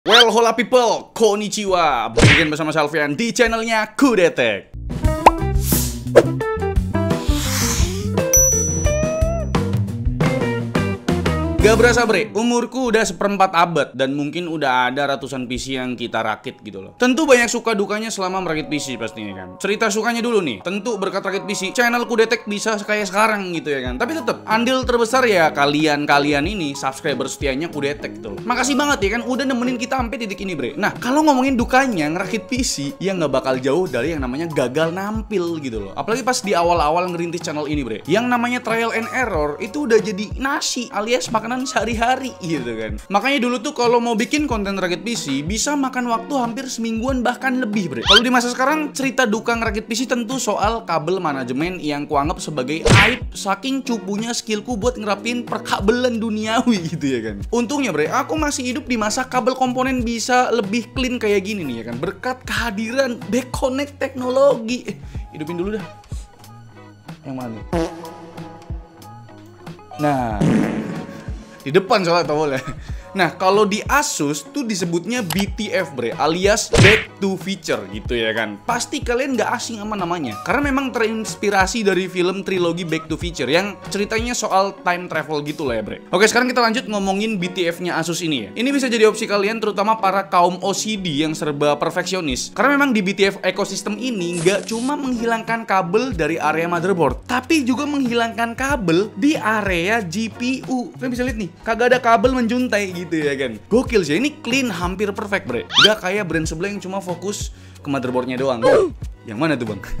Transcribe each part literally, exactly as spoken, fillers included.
Well, hola people, konnichiwa. Bikin bersama Salvian di channelnya Kudetek. Gak berasa bre, umurku udah seperempat abad dan mungkin udah ada ratusan P C yang kita rakit gitu loh. Tentu banyak suka dukanya selama merakit P C pastinya kan. Cerita sukanya dulu nih, tentu berkat rakit P C, channel Kudetek bisa kayak sekarang gitu ya kan. Tapi tetap andil terbesar ya kalian-kalian ini subscriber setianya Kudetek gitu loh. Makasih banget ya kan udah nemenin kita sampai titik ini bre. Nah kalau ngomongin dukanya ngerakit P C, ya nggak bakal jauh dari yang namanya gagal nampil gitu loh. Apalagi pas di awal-awal ngerintis channel ini bre. Yang namanya trial and error itu udah jadi nasi alias makanan sehari-hari gitu kan. Makanya dulu tuh kalau mau bikin konten rakit P C bisa makan waktu hampir semingguan bahkan lebih bre. Kalau di masa sekarang cerita duka ngerakit P C tentu soal kabel manajemen yang kuanggap sebagai aib saking cupunya skillku buat ngerapin perkabelan duniawi gitu ya kan. Untungnya bre, aku masih hidup di masa kabel komponen bisa lebih clean kayak gini nih ya kan. Berkat kehadiran back connect teknologi. Eh, hidupin dulu dah. Yang mana nih? Nah, di depan soalnya tau boleh. Nah kalau di Asus tuh disebutnya B T F bre, alias Back to Future gitu ya kan. Pasti kalian gak asing sama namanya karena memang terinspirasi dari film trilogi Back to Future yang ceritanya soal time travel gitu lah ya bre. Oke sekarang kita lanjut ngomongin B T F-nya Asus ini ya. Ini bisa jadi opsi kalian terutama para kaum O C D yang serba perfeksionis. Karena memang di B T F ekosistem ini gak cuma menghilangkan kabel dari area motherboard, tapi juga menghilangkan kabel di area G P U. Kalian bisa lihat nih, kagak ada kabel menjuntai gitu ya kan. Gokil sih, ini clean hampir perfect bre. Gak kayak brand sebelah yang cuma fokus ke motherboardnya doang. Yang mana tuh bang?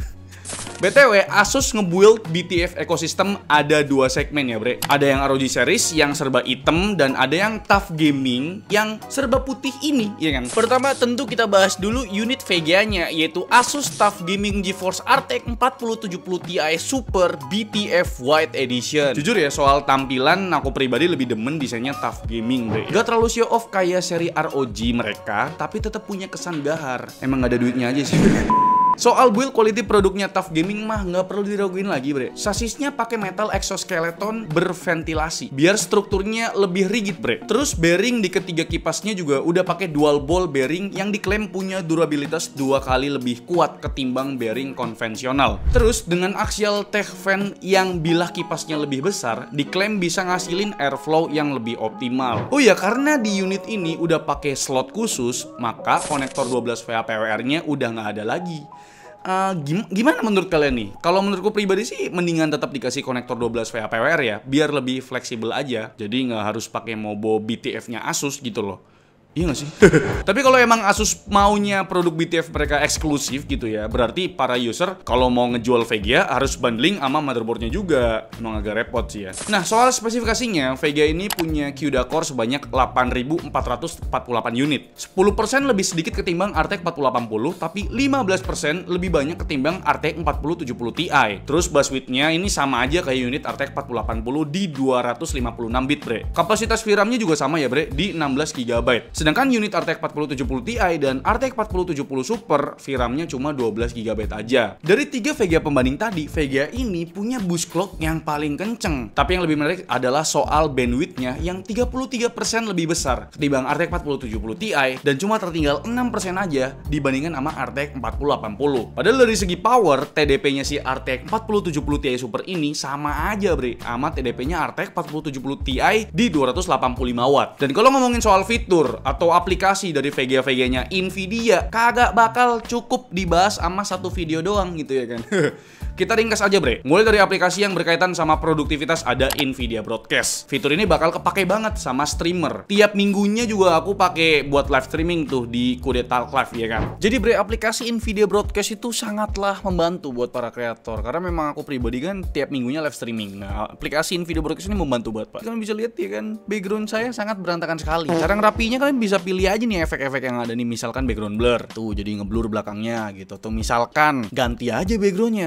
B T W, Asus nge-build B T F ekosistem ada dua segmen ya bre. Ada yang R O G series yang serba hitam dan ada yang Tough Gaming yang serba putih ini ya kan. Pertama tentu kita bahas dulu unit V G A-nya yaitu Asus Tough Gaming GeForce R T X empat nol tujuh nol Ti Super B T F White Edition. Jujur ya soal tampilan aku pribadi lebih demen desainnya Tough Gaming bre. Gak terlalu show off kayak seri R O G mereka, tapi tetap punya kesan gahar. Emang gak ada duitnya aja sih. Soal build quality produknya Tough Gaming mah nggak perlu diraguin lagi bre. Sasisnya pakai metal exoskeleton berventilasi biar strukturnya lebih rigid bre. Terus bearing di ketiga kipasnya juga udah pakai dual ball bearing yang diklaim punya durabilitas dua kali lebih kuat ketimbang bearing konvensional. Terus dengan axial tech fan yang bilah kipasnya lebih besar diklaim bisa ngasilin airflow yang lebih optimal. Oh ya karena di unit ini udah pakai slot khusus maka konektor dua belas volt P W R-nya udah nggak ada lagi. Uh, gim gimana menurut kalian nih? Kalau menurutku pribadi sih mendingan tetap dikasih konektor dua belas volt P W R ya, biar lebih fleksibel aja. Jadi nggak harus pakai mobo B T F-nya Asus gitu loh. Iya gak sih? Tapi kalau emang Asus maunya produk B T F mereka eksklusif gitu ya, berarti para user kalau mau ngejual V G A harus bundling sama motherboardnya juga. Emang agak repot sih ya. Nah soal spesifikasinya, V G A ini punya CUDA core sebanyak delapan ribu empat ratus empat puluh delapan unit. sepuluh persen lebih sedikit ketimbang R T X empat ribu delapan puluh, tapi lima belas persen lebih banyak ketimbang R T X empat ribu tujuh puluh Ti. Terus bus width-nya ini sama aja kayak unit R T X empat ribu delapan puluh di dua ratus lima puluh enam bit bre. Kapasitas V RAM-nya juga sama ya bre, di enam belas giga byte. Sedangkan unit R T X empat ribu tujuh puluh Ti dan R T X empat ribu tujuh puluh Super V RAM-nya cuma dua belas giga byte aja. Dari tiga V G A pembanding tadi, V G A ini punya boost clock yang paling kenceng. Tapi yang lebih menarik adalah soal bandwidth-nya yang tiga puluh tiga persen lebih besar ketimbang R T X empat ribu tujuh puluh Ti dan cuma tertinggal enam persen aja dibandingkan sama R T X empat ribu delapan puluh. Padahal dari segi power, T D P-nya si R T X empat ribu tujuh puluh Ti Super ini sama aja bre sama T D P-nya R T X empat ribu tujuh puluh Ti di dua ratus delapan puluh lima watt. Dan kalau ngomongin soal fitur atau aplikasi dari V G A-V G A-nya Nvidia kagak bakal cukup dibahas sama satu video doang gitu ya kan. Kita ringkas aja bre. Mulai dari aplikasi yang berkaitan sama produktivitas ada Nvidia Broadcast. Fitur ini bakal kepake banget sama streamer. Tiap minggunya juga aku pakai buat live streaming tuh di Kudetalk Live ya kan. Jadi bre aplikasi Nvidia Broadcast itu sangatlah membantu buat para kreator karena memang aku pribadi kan tiap minggunya live streaming. Nah aplikasi Nvidia Broadcast ini membantu buat pak. Kalian bisa lihat ya kan background saya sangat berantakan sekali. Cara ngerapinya kalian bisa pilih aja nih efek-efek yang ada nih, misalkan background blur tuh jadi ngeblur belakangnya gitu. Tuh misalkan ganti aja backgroundnya tuh. Misalkan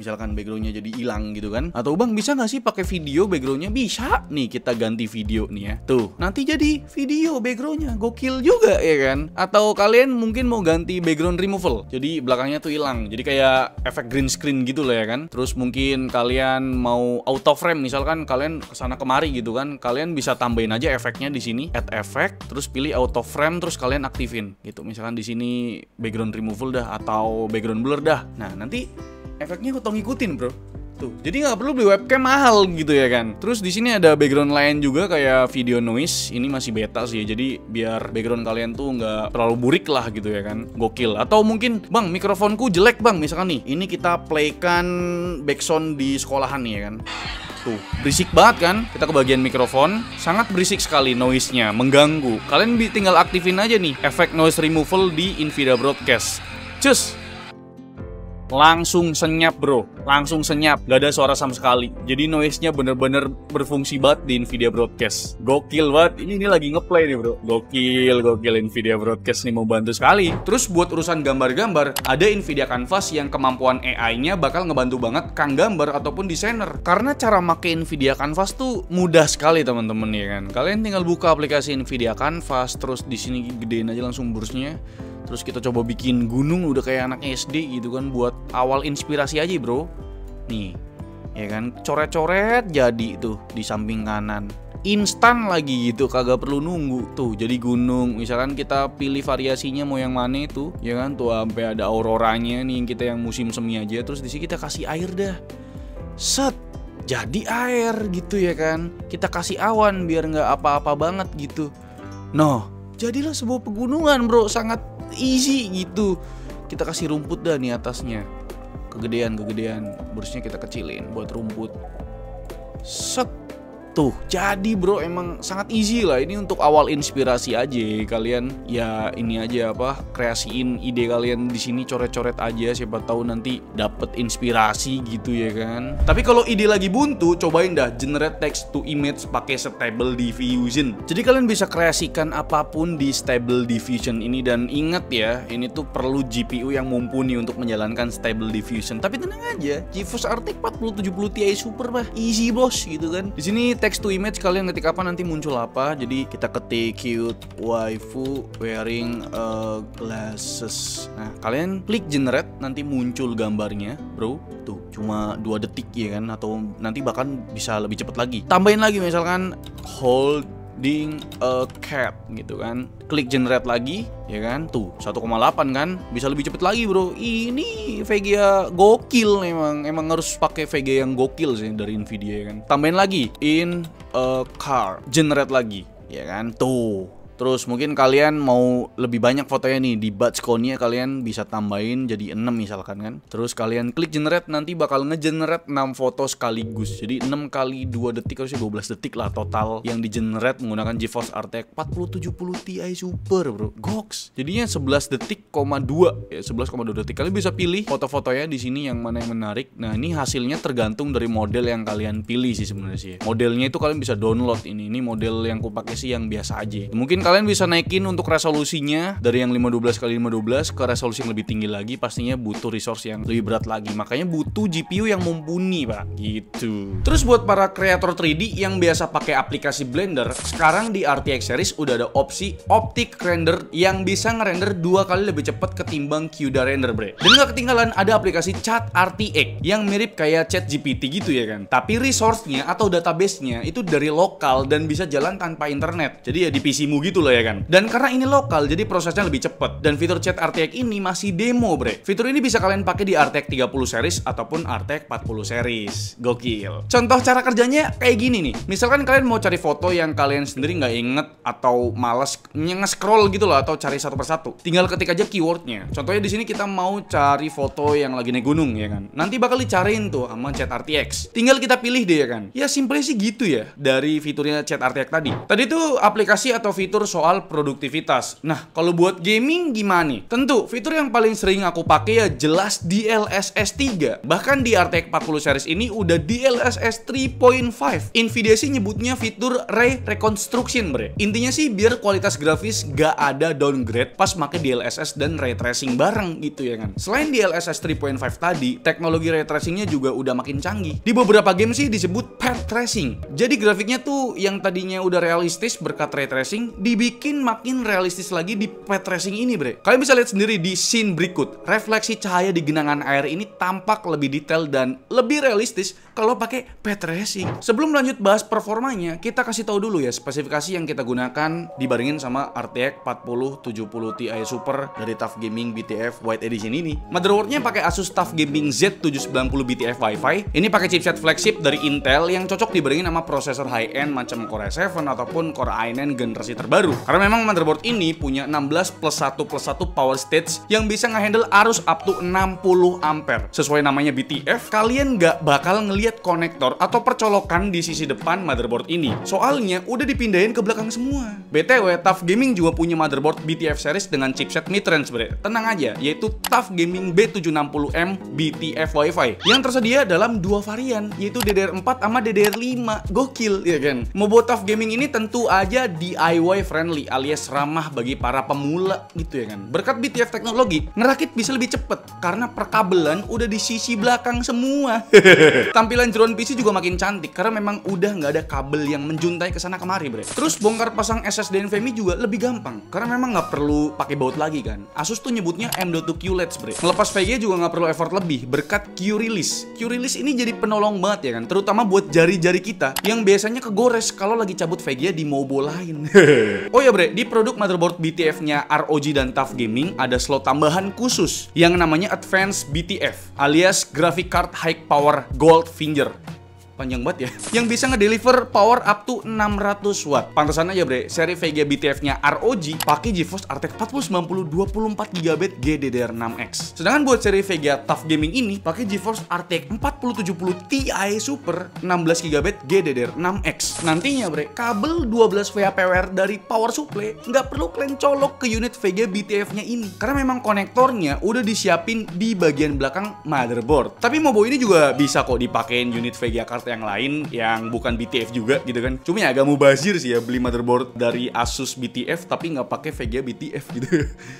misalkan backgroundnya jadi hilang gitu kan. Atau bang bisa nggak sih pakai video backgroundnya? Bisa. Nih kita ganti video nih ya. Tuh nanti jadi video backgroundnya, gokil juga ya kan. Atau kalian mungkin mau ganti background removal, jadi belakangnya tuh hilang, jadi kayak efek green screen gitu lah ya kan. Terus mungkin kalian mau auto frame, misalkan kalian kesana kemari gitu kan, kalian bisa tambahin aja efeknya di sini, add effect, terus pilih auto frame, terus kalian aktifin gitu. Misalkan di sini background removal dah atau background blur dah. Nah nanti efeknya kau ngikutin bro. Tuh, jadi nggak perlu beli webcam mahal gitu ya kan. Terus di sini ada background lain juga kayak video noise. Ini masih beta sih, jadi biar background kalian tuh nggak terlalu burik lah gitu ya kan. Gokil. Atau mungkin bang mikrofonku jelek bang, misalkan nih, ini kita playkan backsound di sekolahan nih ya kan. Tuh, berisik banget kan. Kita ke bagian mikrofon, sangat berisik sekali noise-nya, mengganggu. Kalian tinggal aktifin aja nih efek noise removal di Nvidia Broadcast. Cus! Langsung senyap bro, langsung senyap, gak ada suara sama sekali. Jadi noise-nya bener-bener berfungsi banget di Nvidia Broadcast. Gokil banget, ini, ini lagi ngeplay nih bro. Gokil, gokil Nvidia Broadcast nih, mau bantu sekali. Terus buat urusan gambar-gambar, ada Nvidia Canvas yang kemampuan A I-nya bakal ngebantu banget kang gambar ataupun desainer. Karena cara make Nvidia Canvas tuh mudah sekali teman-teman ya kan. Kalian tinggal buka aplikasi Nvidia Canvas, terus di sini gedein aja langsung brushnya. Terus kita coba bikin gunung udah kayak anak S D gitu kan, buat awal inspirasi aja bro. Nih, ya kan, coret-coret jadi tuh di samping kanan. Instan lagi gitu, kagak perlu nunggu. Tuh jadi gunung, misalkan kita pilih variasinya mau yang mana itu, ya kan, tuh sampai ada auroranya nih, yang kita yang musim semi aja. Terus di sini kita kasih air dah. Set, jadi air gitu ya kan. Kita kasih awan biar nggak apa-apa banget gitu. Noh, jadilah sebuah pegunungan bro, sangat easy gitu. Kita kasih rumput dah nih atasnya, kegedean kegedean, brushnya kita kecilin buat rumput. Set, tuh jadi bro, emang sangat easy lah. Ini untuk awal inspirasi aja. Kalian ya ini aja apa, kreasiin ide kalian di sini, coret-coret aja, siapa tahu nanti dapet inspirasi gitu ya kan. Tapi kalau ide lagi buntu, cobain dah generate text to image pakai Stable Diffusion. Jadi kalian bisa kreasikan apapun di Stable Diffusion ini. Dan ingat ya, ini tuh perlu G P U yang mumpuni untuk menjalankan Stable Diffusion. Tapi tenang aja, GeForce R T X empat puluh tujuh puluh Ti Super mah easy bos gitu kan. Di sini text to image kalian ketik apa nanti muncul apa. Jadi kita ketik cute waifu wearing uh, glasses. Nah kalian klik generate, nanti muncul gambarnya bro. Tuh cuma dua detik ya kan, atau nanti bahkan bisa lebih cepat lagi. Tambahin lagi misalkan holding a cat gitu kan, klik generate lagi ya kan. Tuh satu koma delapan kan, bisa lebih cepet lagi bro. Ini V G A gokil, emang emang harus pakai V G A yang gokil sih dari Nvidia ya kan. Tambahin lagi in a car, generate lagi ya kan. Tuh terus mungkin kalian mau lebih banyak fotonya nih, di batch count-nya kalian bisa tambahin jadi enam misalkan kan. Terus kalian klik generate, nanti bakal ngegenerate enam foto sekaligus. Jadi enam kali dua detik harusnya dua belas detik lah total yang di-generate menggunakan GeForce R T X empat puluh tujuh puluh Ti Super bro. Goks. Jadinya sebelas detik koma dua ya, sebelas koma dua detik. Kalian bisa pilih foto-fotonya di sini yang mana yang menarik. Nah, ini hasilnya tergantung dari model yang kalian pilih sih sebenarnya sih. Modelnya itu kalian bisa download ini. Ini model yang ku pakai sih yang biasa aja. Mungkin kalian bisa naikin untuk resolusinya dari yang lima dua belas kali lima dua belas ke resolusi yang lebih tinggi lagi. Pastinya butuh resource yang lebih berat lagi, makanya butuh G P U yang mumpuni pak gitu. Terus buat para kreator tiga D yang biasa pakai aplikasi Blender, sekarang di R T X series udah ada opsi Optic Render yang bisa ngerender dua kali lebih cepat ketimbang C U D A Render bre. Dan gak ketinggalan ada aplikasi Chat R T X yang mirip kayak Chat G P T gitu ya kan, tapi resource-nya atau database-nya itu dari lokal dan bisa jalan tanpa internet. Jadi ya di P C-mu gitu lah ya kan. Dan karena ini lokal, jadi prosesnya lebih cepat. Dan fitur Chat R T X ini masih demo bre. Fitur ini bisa kalian pakai di R T X tiga puluh series ataupun R T X empat puluh series. Gokil. Contoh cara kerjanya kayak gini nih. Misalkan kalian mau cari foto yang kalian sendiri nggak inget atau males nge-scroll gitu loh, atau cari satu persatu, tinggal ketik aja keywordnya. Contohnya di sini kita mau cari foto yang lagi naik gunung ya kan. Nanti bakal dicariin tuh sama Chat R T X. Tinggal kita pilih deh ya kan. Ya simple sih gitu ya dari fiturnya Chat R T X tadi. Tadi tuh aplikasi atau fitur soal produktivitas. Nah, kalau buat gaming gimana nih? Tentu, fitur yang paling sering aku pakai ya jelas D L S S tiga. Bahkan di R T X empat puluh series ini udah D L S S tiga titik lima. Nvidia sih nyebutnya fitur Ray Reconstruction, bre. Intinya sih biar kualitas grafis gak ada downgrade pas pakai D L S S dan ray tracing bareng gitu ya kan. Selain D L S S tiga titik lima tadi, teknologi ray tracingnya juga udah makin canggih. Di beberapa game sih disebut pair tracing. Jadi grafiknya tuh yang tadinya udah realistis berkat ray tracing dibikin makin realistis lagi di pair tracing ini, bre. Kalian bisa lihat sendiri di scene berikut. Refleksi cahaya di genangan air ini tampak lebih detail dan lebih realistis kalau pakai pair tracing. Sebelum lanjut bahas performanya, kita kasih tahu dulu ya spesifikasi yang kita gunakan dibarengin sama R T X empat puluh tujuh puluh Ti Super dari T A F Gaming B T F White Edition ini. Motherboardnya pakai Asus T A F Gaming Z tujuh sembilan nol B T F Wi-Fi. Ini pakai chipset flagship dari Intel yang cocok dibarengin sama prosesor high-end macam Core i tujuh ataupun Core i sembilan generasi terbaru. Karena memang motherboard ini punya enam belas plus satu plus satu power stage yang bisa ngehandle arus up to enam puluh ampere. Sesuai namanya B T F, kalian nggak bakal ngelihat konektor atau percolokan di sisi depan motherboard ini. Soalnya udah dipindahin ke belakang semua. B T W, T A F Gaming juga punya motherboard B T F series dengan chipset mid-range, bre. Tenang aja, yaitu T A F Gaming B tujuh enam nol M B T F Wi-Fi yang tersedia dalam dua varian, yaitu D D R empat sama D D R lima. Gokil, ya kan? Mau buat T A F Gaming ini tentu aja D I Y friendly alias ramah bagi para pemula gitu ya kan. Berkat B T F teknologi, ngerakit bisa lebih cepet karena perkabelan udah di sisi belakang semua. Tampilan jeroan P C juga makin cantik karena memang udah nggak ada kabel yang menjuntai kesana kemari, bre. Terus bongkar pasang S S D NVMe juga lebih gampang karena memang nggak perlu pakai baut lagi kan. Asus tuh nyebutnya M dot dua Q L E D S, bre. Melepas V G A juga nggak perlu effort lebih berkat Q-Release. Q-Release ini jadi penolong banget ya kan, terutama buat jari-jari kita yang biasanya kegores kalau lagi cabut V G A di mobo lain. Oh ya, bre, di produk motherboard B T F-nya R O G dan T A F Gaming ada slot tambahan khusus yang namanya Advanced B T F alias Graphic Card High Power Goldfinger. Panjang banget ya, yang bisa ngedeliver power up to enam ratus watt. Pantesan aja, bre, seri V G A B T F-nya R O G pakai GeForce R T X empat nol sembilan nol dua puluh empat giga byte G D D R enam X. Sedangkan buat seri V G A T A F Gaming ini pakai GeForce R T X empat nol tujuh nol Ti Super enam belas giga byte G D D R enam X. Nantinya, bre, kabel dua belas volt power dari power supply nggak perlu kalian colok ke unit V G A B T F-nya ini karena memang konektornya udah disiapin di bagian belakang motherboard. Tapi Mobo ini juga bisa kok dipakein unit V G A card yang lain yang bukan B T F juga gitu kan. Cuma ya agak mubazir sih ya beli motherboard dari Asus B T F tapi nggak pakai V G A B T F gitu.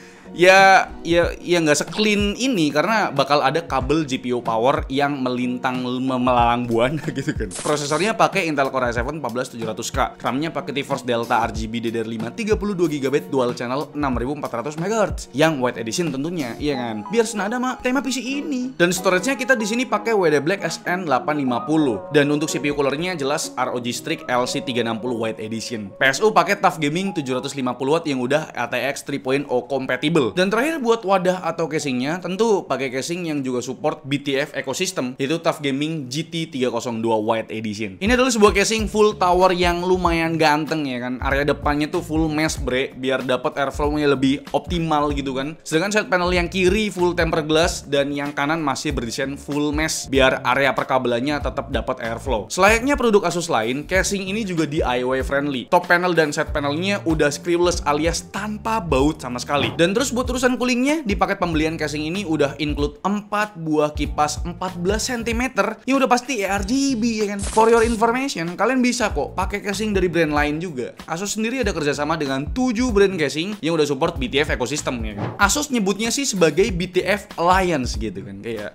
Ya, ya, ya nggak se-clean ini karena bakal ada kabel G P U power yang melintang melalang buana gitu kan. Prosesornya pakai Intel Core i tujuh empat belas tujuh ratus K, RAM-nya pakai TeForce Delta R G B D D R lima tiga puluh dua giga byte dual channel enam ribu empat ratus megahertz yang White Edition tentunya, iya kan? Biar senada sama tema P C ini. Dan storage-nya kita di sini pakai W D Black S N delapan lima nol dan untuk C P U cooler-nya jelas R O G Strix L C tiga enam nol White Edition. P S U pakai T A F Gaming tujuh ratus lima puluh watt yang udah A T X tiga titik nol compatible. Dan terakhir buat wadah atau casingnya tentu pakai casing yang juga support B T F ecosystem, yaitu T A F Gaming G T tiga nol dua White Edition. Ini adalah sebuah casing full tower yang lumayan ganteng ya kan. Area depannya tuh full mesh, bre, biar dapat airflow-nya lebih optimal gitu kan. Sedangkan side panel yang kiri full tempered glass dan yang kanan masih berdesain full mesh biar area perkabelannya tetap dapat airflow. Selayaknya produk Asus lain, casing ini juga D I Y friendly. Top panel dan side panelnya udah screwless alias tanpa baut sama sekali. Dan terus buat urusan coolingnya, di paket pembelian casing ini udah include empat buah kipas empat belas sentimeter yang udah pasti R G B ya kan. For your information, kalian bisa kok pakai casing dari brand lain juga. Asus sendiri ada kerjasama dengan tujuh brand casing yang udah support B T F ecosystem ya kan. Asus nyebutnya sih sebagai B T F Alliance gitu kan, kayak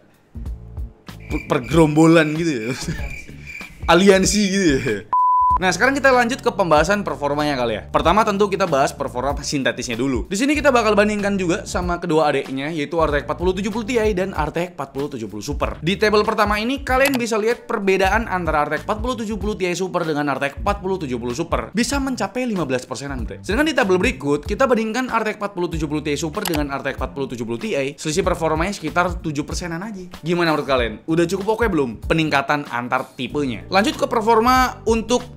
pergerombolan gitu ya. Aliansi gitu ya. Nah, sekarang kita lanjut ke pembahasan performanya kali ya. Pertama tentu kita bahas performa sintetisnya dulu. Di sini kita bakal bandingkan juga sama kedua adiknya, yaitu R T X empat nol tujuh nol Ti dan R T X empat nol tujuh nol Super. Di tabel pertama ini kalian bisa lihat perbedaan antara R T X empat nol tujuh nol Ti Super dengan R T X empat nol tujuh nol Super bisa mencapai lima belas persenan, bre. Sedangkan di tabel berikut kita bandingkan R T X empat nol tujuh nol Ti Super dengan R T X empat nol tujuh nol Ti, selisih performanya sekitar tujuh persenan aja. Gimana menurut kalian? Udah cukup oke belum peningkatan antar tipenya? Lanjut ke performa untuk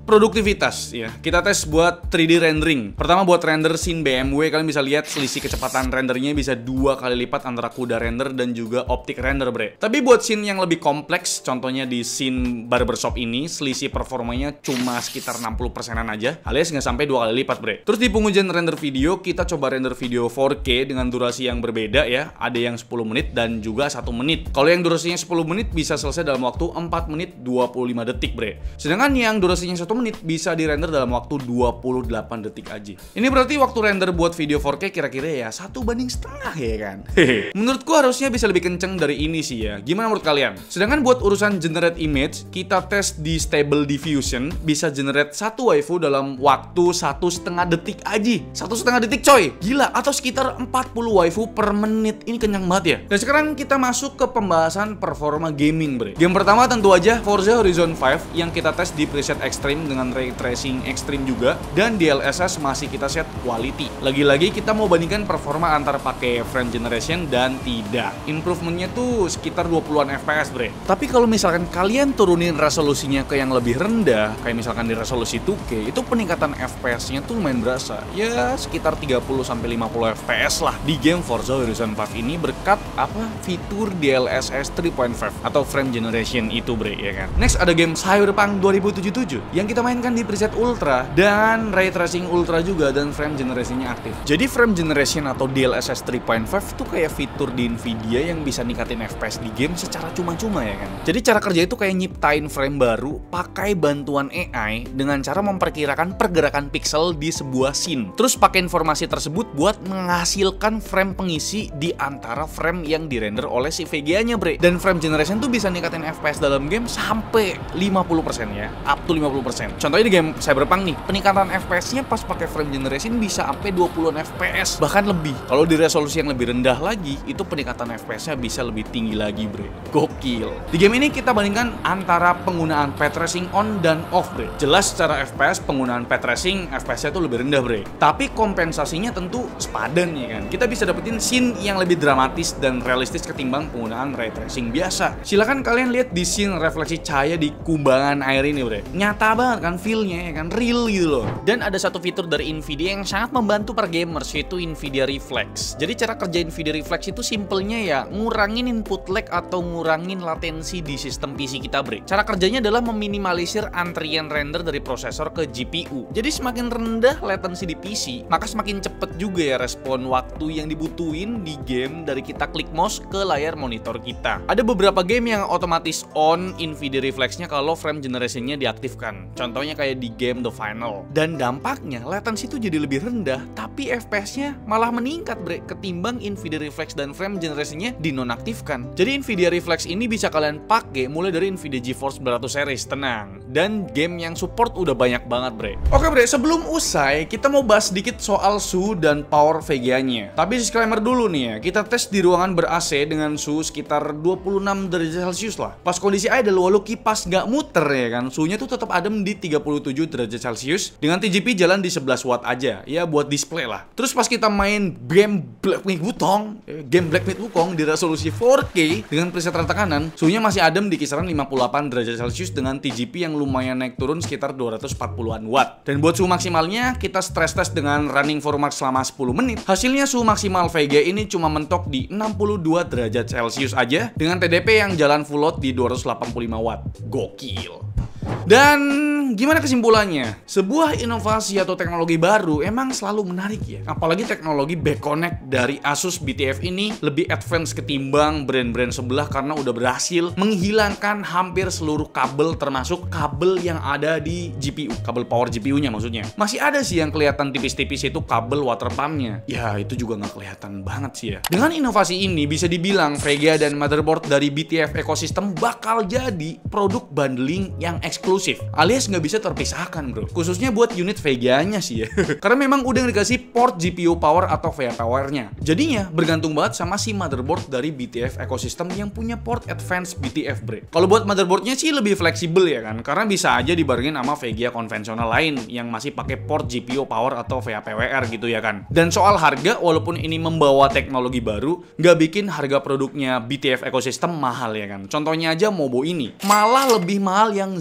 produktivitas ya. Kita tes buat tiga D rendering. Pertama buat render scene B M W, kalian bisa lihat selisih kecepatan rendernya bisa dua kali lipat antara CUDA render dan juga optic render, bre. Tapi buat scene yang lebih kompleks, contohnya di scene barbershop ini, selisih performanya cuma sekitar enam puluh persenan aja, alias nggak sampai dua kali lipat, bre. Terus di pengujian render video, kita coba render video empat K dengan durasi yang berbeda ya. Ada yang sepuluh menit dan juga satu menit. Kalau yang durasinya sepuluh menit bisa selesai dalam waktu empat menit dua puluh lima detik, bre. Sedangkan yang durasinya satu menit bisa dirender dalam waktu dua puluh delapan detik aja. Ini berarti waktu render buat video empat K kira-kira ya satu banding setengah ya kan. Hehe. Menurutku harusnya bisa lebih kenceng dari ini sih ya. Gimana menurut kalian? Sedangkan buat urusan generate image, kita tes di Stable Diffusion bisa generate satu waifu dalam waktu satu setengah detik aja. Satu setengah detik coy. Gila, atau sekitar empat puluh waifu per menit. Ini kenyang banget ya. Dan sekarang kita masuk ke pembahasan performa gaming, bre. Game pertama tentu aja Forza Horizon lima yang kita tes di preset extreme dengan ray tracing extreme juga, dan D L S S masih kita set quality. Lagi-lagi kita mau bandingkan performa antara pakai frame generation dan tidak. Improvementnya tuh sekitar dua puluhan F P S, bre. Tapi kalau misalkan kalian turunin resolusinya ke yang lebih rendah, kayak misalkan di resolusi dua K, itu peningkatan F P S-nya tuh lumayan berasa. Ya sekitar tiga puluh sampai lima puluh F P S lah di game Forza Horizon lima ini berkat apa? Fitur D L S S tiga titik lima atau frame generation itu, bre, ya kan. Next ada game Cyberpunk dua ribu tujuh puluh tujuh yang kita mainkan di preset ultra dan ray tracing ultra juga, dan frame generation-nya aktif. Jadi frame generation atau D L S S tiga titik lima itu kayak fitur di Nvidia yang bisa ningkatin F P S di game secara cuma-cuma ya kan. Jadi cara kerja itu kayak nyiptain frame baru pakai bantuan A I dengan cara memperkirakan pergerakan pixel di sebuah scene. Terus pakai informasi tersebut buat menghasilkan frame pengisi di antara frame yang dirender oleh si V G A-nya, bre. Dan frame generation tuh bisa ningkatin F P S dalam game sampai lima puluh persen ya, up to lima puluh persen. Contohnya di game Cyberpunk nih, peningkatan F P S-nya pas pakai frame generation bisa sampai dua puluhan F P S, bahkan lebih. Kalau di resolusi yang lebih rendah lagi, itu peningkatan F P S-nya bisa lebih tinggi lagi, bre. Gokil. Di game ini kita bandingkan antara penggunaan path tracing on dan off, bre. Jelas secara F P S penggunaan path tracing F P S-nya tuh lebih rendah, bre. Tapi kompensasinya tentu sepadan ya kan. Kita bisa dapetin scene yang lebih dramatis dan realistis ketimbang penggunaan ray tracing biasa. Silakan kalian lihat di scene refleksi cahaya di kubangan air ini, bre. Nyata banget kan feel-nya ya kan, real gitu loh. Dan ada satu fitur dari Nvidia yang sangat membantu para gamers, yaitu Nvidia Reflex. Jadi cara kerja Nvidia Reflex itu simpelnya ya ngurangin input lag atau ngurangin latensi di sistem P C kita, bre. Cara kerjanya adalah meminimalisir antrian render dari prosesor ke G P U. Jadi semakin rendah latensi di P C, maka semakin cepet juga ya respon waktu yang dibutuhin di game dari kita klik mouse ke layar monitor kita. Ada beberapa game yang otomatis on Nvidia Reflex-nya kalau frame generation-nya diaktifkan. Contohnya kayak di game The Final. Dan dampaknya latensi itu jadi lebih rendah, tapi F P S-nya malah meningkat, bre, ketimbang Nvidia Reflex dan frame generation-nya dinonaktifkan. Jadi Nvidia Reflex ini bisa kalian pakai mulai dari Nvidia GeForce sembilan ratus series, tenang. Dan game yang support udah banyak banget, bre. Oke, bre, sebelum usai, kita mau bahas sedikit soal suhu dan power V G A-nya. Tapi disclaimer dulu nih ya, kita tes di ruangan ber-A C dengan suhu sekitar dua puluh enam derajat Celcius lah. Pas kondisi idle, walau kipas nggak muter ya kan, suhunya tuh tetap adem di tiga puluh tujuh derajat Celcius dengan T G P jalan di sebelas watt aja, ya buat display lah. Terus pas kita main game Black Myth Wukong, game Black Myth Wukong di resolusi empat K dengan preset rata kanan, suhunya masih adem di kisaran lima puluh delapan derajat Celcius dengan T G P yang lumayan naik turun sekitar dua ratus empat puluhan watt. Dan buat suhu maksimalnya, kita stress test dengan running format selama sepuluh menit. Hasilnya suhu maksimal V G A ini cuma mentok di enam puluh dua derajat Celcius aja dengan T D P yang jalan full load di dua ratus delapan puluh lima watt. Gokil. Dan gimana kesimpulannya? Sebuah inovasi atau teknologi baru emang selalu menarik ya. Apalagi teknologi back connect dari Asus B T F ini lebih advance ketimbang brand-brand sebelah karena udah berhasil menghilangkan hampir seluruh kabel termasuk kabel yang ada di G P U. Kabel power G P U-nya maksudnya. Masih ada sih yang kelihatan tipis-tipis itu kabel water pump-nya. Ya itu juga nggak kelihatan banget sih ya. Dengan inovasi ini bisa dibilang V G A dan motherboard dari B T F Ecosystem bakal jadi produk bundling yang eksklusif. Alias nggak bisa terpisahkan, bro. Khususnya buat unit V G A-nya sih ya. Karena memang udah dikasih port G P U power atau V A power-nya. Jadinya bergantung banget sama si motherboard dari B T F Ecosystem yang punya port advanced B T F, bre. Kalau buat motherboardnya sih lebih fleksibel ya kan, karena bisa aja dibarengin sama V G A konvensional lain yang masih pakai port G P U power atau V A P W R gitu ya kan. Dan soal harga, walaupun ini membawa teknologi baru, nggak bikin harga produknya B T F Ecosystem mahal ya kan. Contohnya aja Mobo ini, malah lebih mahal yang Z tujuh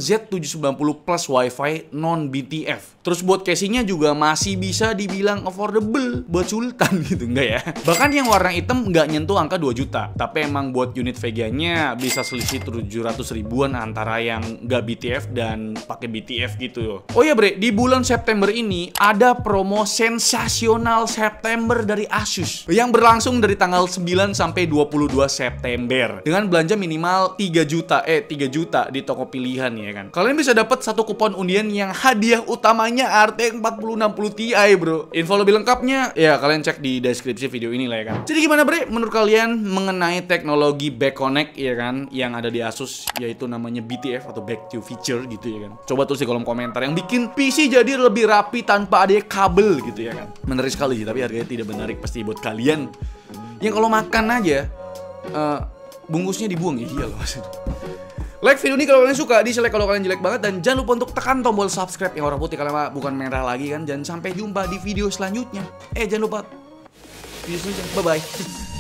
tujuh sembilan puluh plus Wi-Fi non B T F. Terus buat casingnya juga masih bisa dibilang affordable buat sultan gitu, enggak ya? Bahkan yang warna hitam nggak nyentuh angka dua juta. Tapi emang buat unit Vega-nya bisa selisih tujuh ratus ribuan antara yang nggak B T F dan pakai B T F gitu. Oh ya bre, di bulan September ini ada promo sensasional September dari Asus yang berlangsung dari tanggal sembilan sampai dua puluh dua September dengan belanja minimal tiga juta eh tiga juta di toko pilihan ya kan. Kalian bisa dapat satu kupon undian yang hadiah utamanya R T X empat puluh enam puluh Ti, bro. Info lebih lengkapnya ya kalian cek di deskripsi video ini lah ya kan. Jadi gimana bre menurut kalian mengenai teknologi back connect ya kan yang ada di Asus, yaitu namanya B T F atau back to feature gitu ya kan. Coba tulis di kolom komentar yang bikin P C jadi lebih rapi tanpa ada kabel gitu ya kan. Menarik sekali sih, tapi harganya tidak menarik pasti buat kalian yang kalau makan aja uh, bungkusnya dibuang ya, iya loh maksudnya. Like video ini kalau kalian suka, dislike kalau kalian jelek banget, dan jangan lupa untuk tekan tombol subscribe yang warna putih karena bukan merah lagi kan. Dan sampai jumpa di video selanjutnya. Eh jangan lupa video selanjutnya. Bye bye.